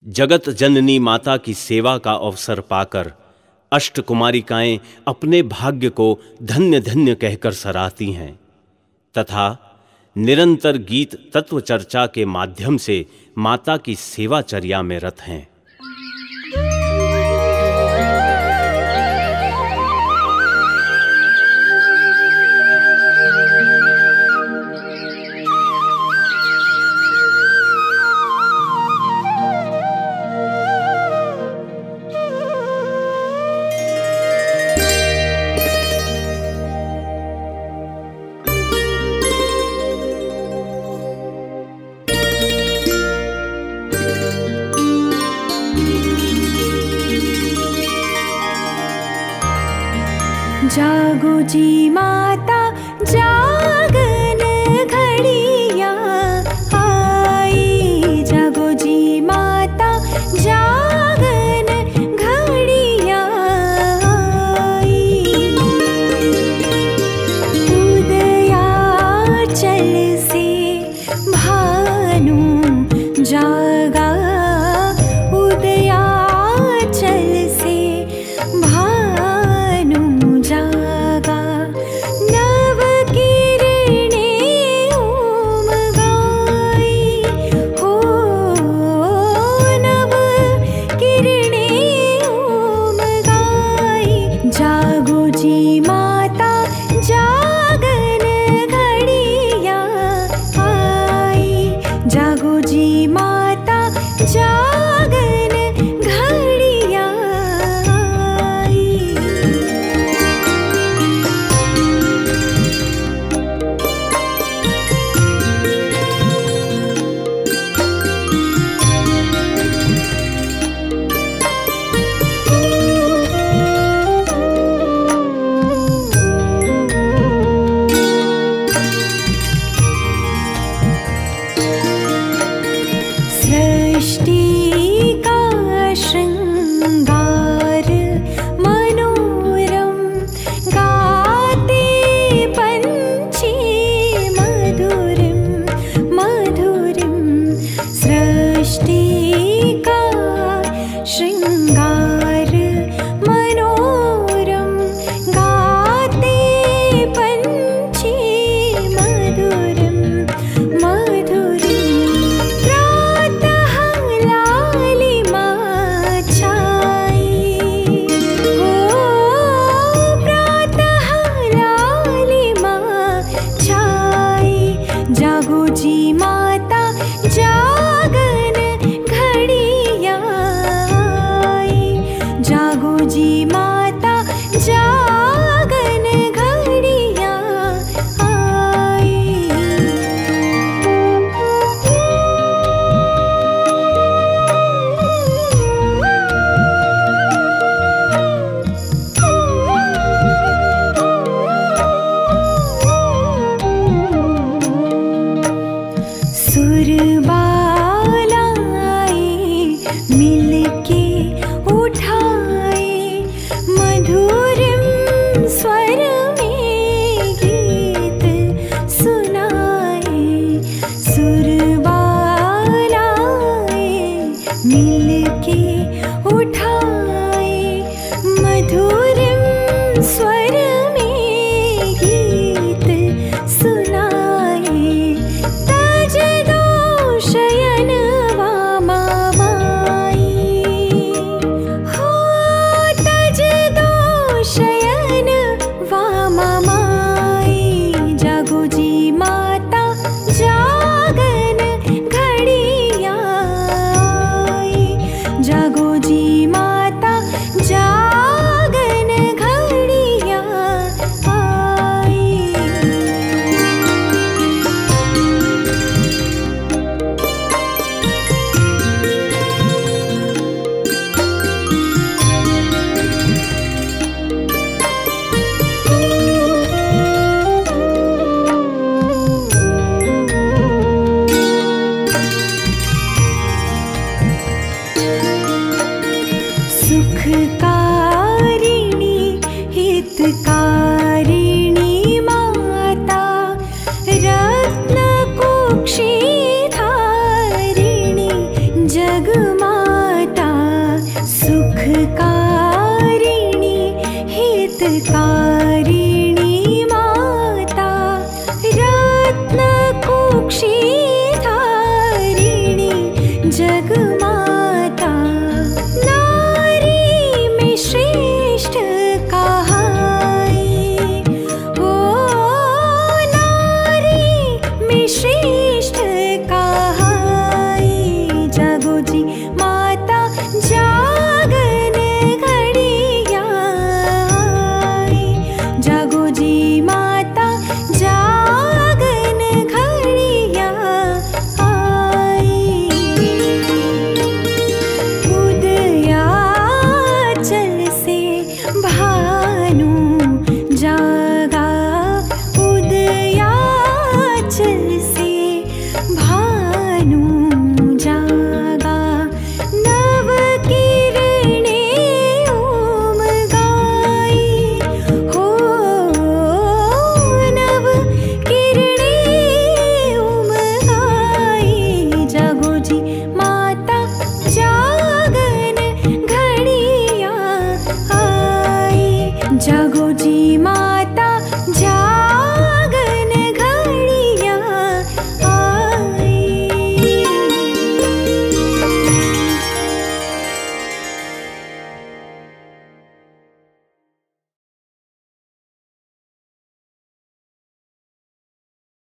जगत जननी माता की सेवा का अवसर पाकर अष्टकुमारिकाएं अपने भाग्य को धन्य धन्य कहकर सराहती हैं तथा निरंतर गीत तत्व चर्चा के माध्यम से माता की सेवाचर्या में रत हैं। जागो जी माता जागन घड़िया आई, जागो जी माता जागन घड़िया आई। उदयाचल से भानु जागा, उदयाचल से भानु जागा। नव किरणें उमगाई हो, नव किरणें उमगाई। जागो जी माता जागन घड़िया आई, जागो जी माता जागन घड़िया आई। सृष्टि का श्रृंगार मनोरम, गाते पंछी मधुरम मधुरम। सृष्टि का श्रृंगार मनोरम, गाते पंछी मधुरम मधुरम। प्रातः लालिमा छाई हो, प्रातः लालिमा छाई। जागो जी माता जागन घड़िया आई, जागो जी माता जागन घड़िया आई। सुरबालाए मिलके उठाए, मधुरम स्वर में गीत सुनाए। सुरबालाए मिलके उठाए, मधुरम स्वर में गीत सुनाए। तज दो शयन वामा माई हो, तज दो शयन वामा माई। जागो जी माता जागन घड़िया आई, जागो जी माता जागन घड़िया आई। सुखकारिणी हितकारिणी माता, रत्न कुक्षी धारिणी जगमा जागो जी माता